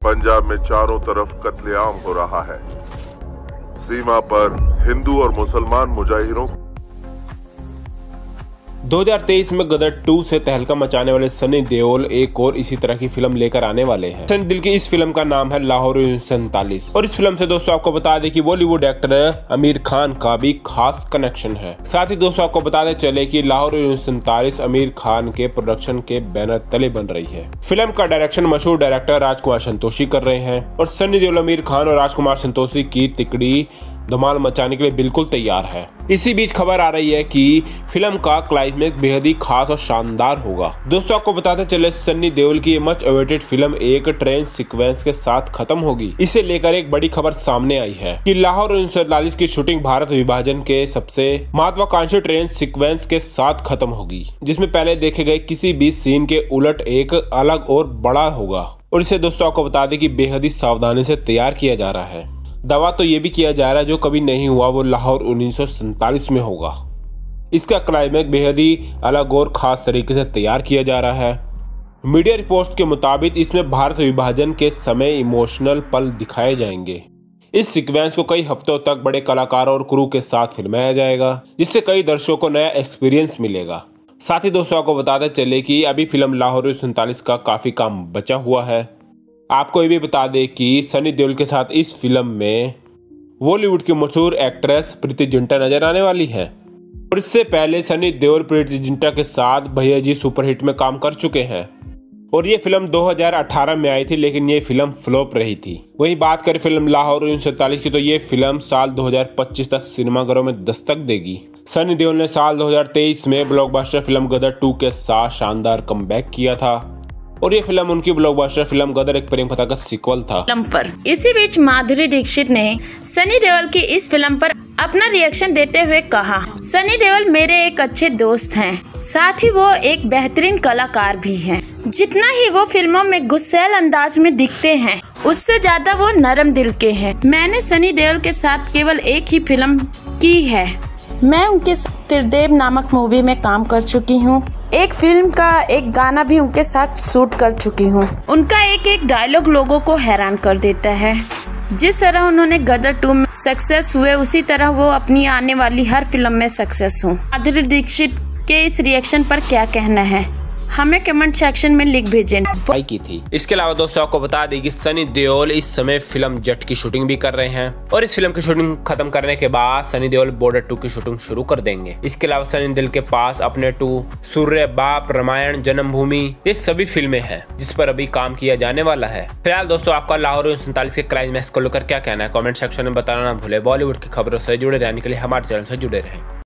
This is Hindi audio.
पंजाब में चारों तरफ कत्लेआम हो रहा है। सीमा पर हिंदू और मुसलमान मुजाहिरों 2023 में गदर 2 से तहलका मचाने वाले सनी देओल एक और इसी तरह की फिल्म लेकर आने वाले हैं। सनी देओल की इस फिल्म का नाम है लाहौर 1947 और इस फिल्म से दोस्तों आपको बता दें कि बॉलीवुड एक्टर आमिर खान का भी खास कनेक्शन है। साथ ही दोस्तों आपको बताते चले कि लाहौर 1947 आमिर खान के प्रोडक्शन के बैनर तले बन रही है। फिल्म का डायरेक्शन मशहूर डायरेक्टर राजकुमार संतोषी कर रहे हैं और सनी देओल आमिर खान और राजकुमार संतोषी की तिकड़ी धमाल मचाने के लिए बिल्कुल तैयार है। इसी बीच खबर आ रही है कि फिल्म का क्लाइमेक्स बेहद ही खास और शानदार होगा। दोस्तों आपको बताते चले सनी देओल की मच अवेटेड फिल्म एक ट्रेन सीक्वेंस के साथ खत्म होगी। इसे लेकर एक बड़ी खबर सामने आई है कि लाहौर 1947 की शूटिंग भारत विभाजन के सबसे महत्वाकांक्षी ट्रेन सीक्वेंस के साथ खत्म होगी, जिसमें पहले देखे गए किसी भी सीन के उलट एक अलग और बड़ा होगा। और इसे दोस्तों आपको बता दें कि बेहद ही सावधानी से तैयार किया जा रहा है। दावा तो ये भी किया जा रहा है जो कभी नहीं हुआ वो लाहौर 1947 में होगा। इसका क्लाइमेक्स बेहद ही अलग और खास तरीके से तैयार किया जा रहा है। मीडिया रिपोर्ट्स के मुताबिक इसमें भारत विभाजन के समय इमोशनल पल दिखाए जाएंगे। इस सीक्वेंस को कई हफ्तों तक बड़े कलाकारों और क्रू के साथ फिल्माया जाएगा, जिससे कई दर्शकों को नया एक्सपीरियंस मिलेगा। साथ ही दोस्तों आपको बताते चले कि अभी फिल्म लाहौर 1947 का काफी काम बचा हुआ है। आपको ये भी बता दें कि सनी देओल के साथ इस फिल्म में बॉलीवुड की मशहूर एक्ट्रेस प्रीति जिंटा नजर आने वाली है और इससे पहले सनी देओल प्रीति जिंटा के साथ भैया जी सुपरहिट में काम कर चुके हैं और ये फिल्म 2018 में आई थी, लेकिन ये फिल्म फ्लॉप रही थी। वहीं बात करें फिल्म लाहौर 1947 की तो ये फिल्म साल 2025 तक सिनेमाघरों में दस्तक देगी। सनी देओल ने साल 2023 में ब्लॉकबस्टर फिल्म गदर 2 के साथ शानदार कमबैक किया था और ये फिल्म उनकी ब्लॉकबस्टर फिल्म गदर एक प्रेम कथा का सीक्वल था। इसी बीच माधुरी दीक्षित ने सनी देओल की इस फिल्म पर अपना रिएक्शन देते हुए कहा, सनी देओल मेरे एक अच्छे दोस्त हैं, साथ ही वो एक बेहतरीन कलाकार भी हैं। जितना ही वो फिल्मों में गुस्सैल अंदाज में दिखते हैं, उससे ज्यादा वो नरम दिल के हैं। मैंने सनी देओल के साथ केवल एक ही फिल्म की है। मैं उनके त्रिदेव नामक मूवी में काम कर चुकी हूँ। एक फिल्म का एक गाना भी उनके साथ शूट कर चुकी हूँ। उनका एक एक डायलॉग लोगों को हैरान कर देता है। जिस तरह उन्होंने गदर 2 में सक्सेस हुए, उसी तरह वो अपनी आने वाली हर फिल्म में सक्सेस हो। माधुरी दीक्षित के इस रिएक्शन पर क्या कहना है, हमें कमेंट सेक्शन में लिख भेजें। की थी। इसके अलावा दोस्तों आपको बता दें कि सनी देओल इस समय फिल्म जट की शूटिंग भी कर रहे हैं और इस फिल्म की शूटिंग खत्म करने के बाद सनी देओल बॉर्डर 2 की शूटिंग शुरू कर देंगे। इसके अलावा सनी देओल के पास अपने 2 सूर्य, बाप, रामायण, जन्मभूमि ये सभी फिल्में हैं जिस पर अभी काम किया जाने वाला है। फिलहाल दोस्तों आपका लाहौर 1947 के क्लाइमेक्स को लेकर क्या कहना है, कमेंट सेक्शन में बताना ना भूले। बॉलीवुड की खबरों से जुड़े रहने के लिए हमारे चैनल से जुड़े रहें।